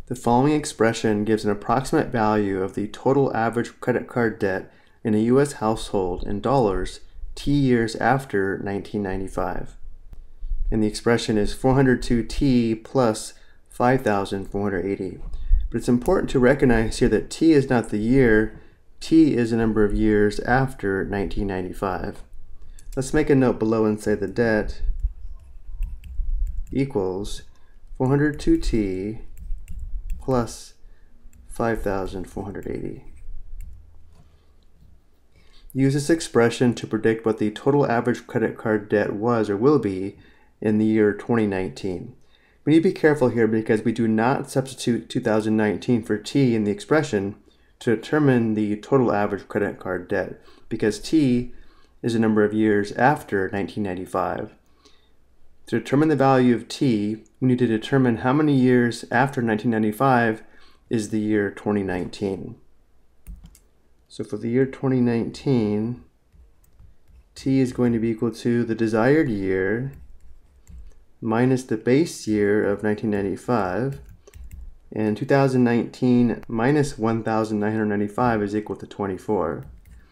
The following expression gives an approximate value of the total average credit card debt in a U.S. household in dollars T years after 1995. And the expression is 402T plus 5,480. But it's important to recognize here that T is not the year, T is the number of years after 1995. Let's make a note below and say the debt equals 402T plus 5,480. Use this expression to predict what the total average credit card debt was or will be in the year 2019. We need to be careful here because we do not substitute 2019 for T in the expression to determine the total average credit card debt, because T is the number of years after 1995. To determine the value of T, we need to determine how many years after 1995 is the year 2019. So for the year 2019, T is going to be equal to the desired year minus the base year of 1995, and 2019 minus 1,995 is equal to 24.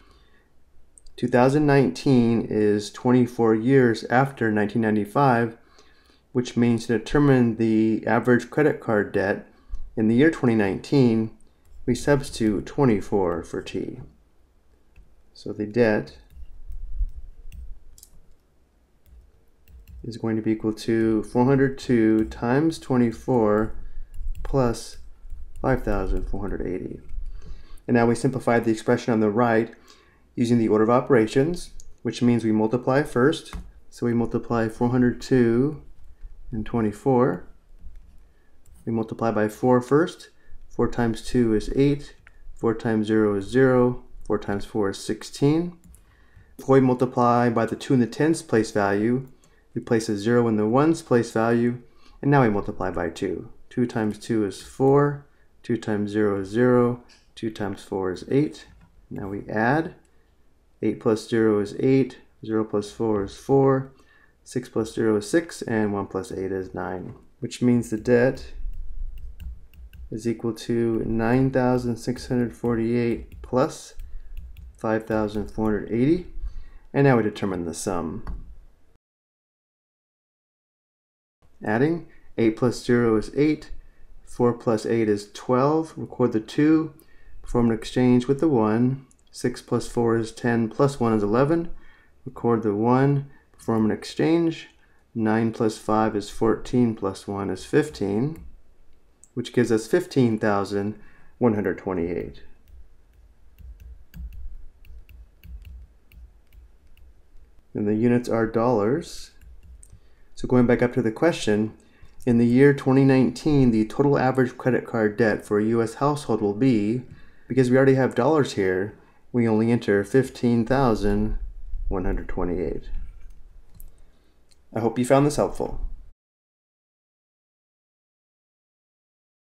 2019 is 24 years after 1995, which means to determine the average credit card debt in the year 2019, we substitute 24 for T. So the debt is going to be equal to 402 times 24 plus 5,480. And now we simplify the expression on the right using the order of operations, which means we multiply first. So we multiply 402 and 24. We multiply by 4 first. 4 times 2 is 8. 4 times 0 is 0. 4 times 4 is 16. Before we multiply by the 2 in the tens place value, we place a 0 in the ones place value, and now we multiply by 2. 2 times 2 is 4. 2 times 0 is 0. 2 times 4 is 8. Now we add. 8 plus 0 is 8, 0 plus 4 is 4, 6 plus 0 is 6, and 1 plus 8 is 9, which means the debt is equal to 9,648 plus 5,480, and now we determine the sum. Adding, 8 plus 0 is 8, 4 plus 8 is 12, record the 2, perform an exchange with the 1, 6 plus 4 is 10, plus 1 is 11. Record the 1, perform an exchange. 9 plus 5 is 14, plus 1 is 15, which gives us 15,128. And the units are dollars. So going back up to the question, in the year 2019, the total average credit card debt for a U.S. household will be, because we already have dollars here, we only enter 15,128. I hope you found this helpful.